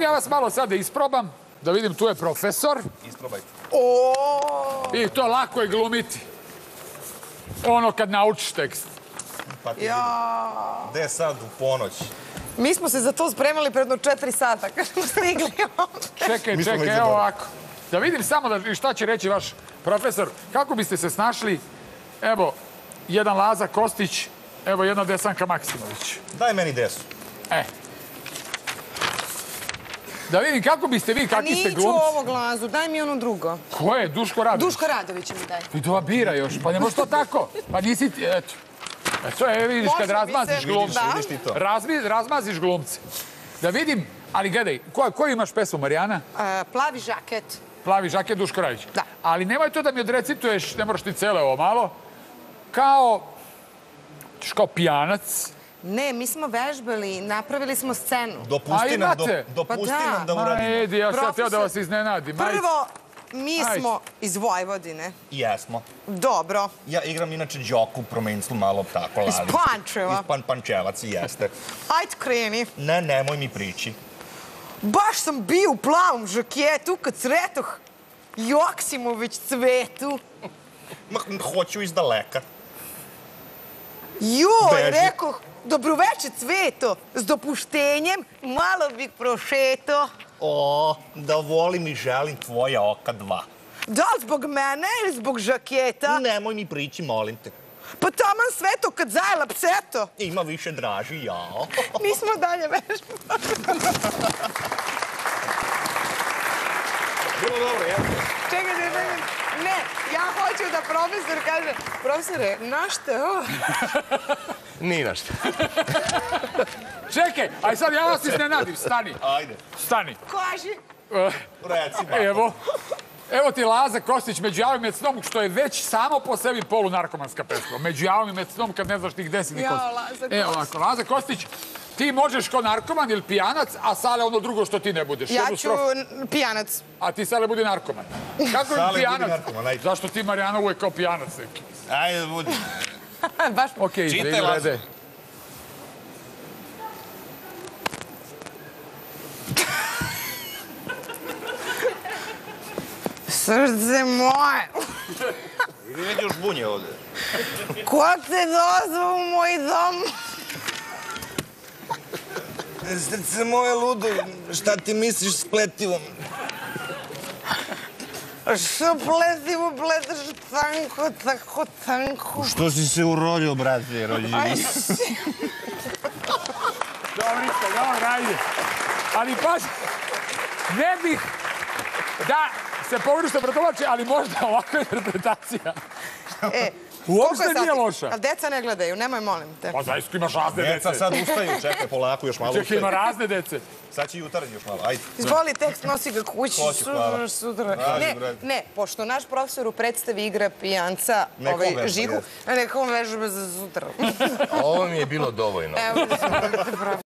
ja vas malo sad da isprobam, da vidim, tu je profesor. Isprobajte. I to lako je glumiti. Ono kad naučiš tekst. Pa ti vidi. Gde je sad u ponoć? Mi smo se za to spremali predno 4 sata kad smo stigli ovdje. Čekaj, evo ovako. Da vidim samo šta će reći vaš profesor. Kako biste se snašli? Evo, jedan Laza Kostić, evo jedna Desanka Maksimović. Daj meni desu. Da vidim kako biste vi, kakvi ste glumci. A niću ovog Lazu, daj mi ono drugo. Ko je? Duško Radović? Duško Radović mi daj. I to bira još, pa ne može to tako. Pa nisi, eto. To je, vidiš, kad razmaziš glumce. Vidiš ti to. Razmaziš glumce. Da vidim, ali gledaj, koju imaš pesmu, Marijana? Plavi žaket. Plavi žaket, Duško Radović. Da. Ali nemoj to da mi odrecituješ, ne moraš ti cele ovo malo, kao pijanac. Ne, mi smo vežbali, napravili smo scenu. Dopusti nam da uradimo. Edi, ja sam htio da vas iznenadim. Prvo, mi smo iz Vojvodine. Jesmo. Dobro. Ja igram inače Đoku, promenjslu malo tako lavicu. Iz Pančeva. Iz Pančevac, jeste. Hajde kreni. Ne, nemoj mi priči. Baš sam bio u plavom žaketu kad sretoh Joksimović Cvetu. Ma, hoću iz daleka. Joj, rekoh, dobroveče Cveto, s dopuštenjem malo bih prošeto. O, da volim i želim tvoja oka dva. Da li zbog mene ili zbog žaketa? Nemoj mi prići, molim te. Pa taman Sveto kad zajela pseto. Ima više draži, jao. Nismo dalje vežbali. Bilo dobro, jeste? Čekaj. Ne, ja hoću da profesor kaže, profesore, našta je ovo? Nije našta. Čekaj, aj sad ja vas iznenadim, stani. Ajde. Stani. Kaži. Reci, bako. Evo ti Laza Kostić, Među javim med snom, što je već samo po sebi polunarkomanska pesma. Među javim med snom kad ne znaš ti gde si ni Kostić. Jao, Laza Kostić. Evo ovako, Laza Kostić, ti možeš kao narkoman ili pijanac, a Sale ono drugo što ti ne budeš. Ja ću pijanac. A ti Sale budi narkoman. Kako je pijanac? Zašto ti, Marijana, uvek kao pijanac neki? Ajde, budi. Baš. Okej, Čitaj, Laza. Srce moje. Ili već još bunje ovde. Ko te dozva u moj dom? Srce moje ludo, šta ti misliš s pletivom? Što pletivo pletaš tanko, tako tanko? Što si se urodio, brate, rođi? Aj, Dobro, ajde. Ali pazi, ne bih da se pogrešno pretumači, ali možda ovakva interpretacija. Uopšte nije loša. Ali deca ne gledaju, nemoj, molim te. Pa zaista imaš razne dece. Deca sad ustaju, čekaj, polako, još malo Čekaj, ustaju. ima razne dece. Sad će jutarnji još malo, ajde. Izvoli tekst, nosi ga kući. Hoću, hvala. Ne, pošto naš profesor u predstavi igra pijanca Žigu, neka on vežba za sutra. Ovo mi je bilo dovoljno. Evo,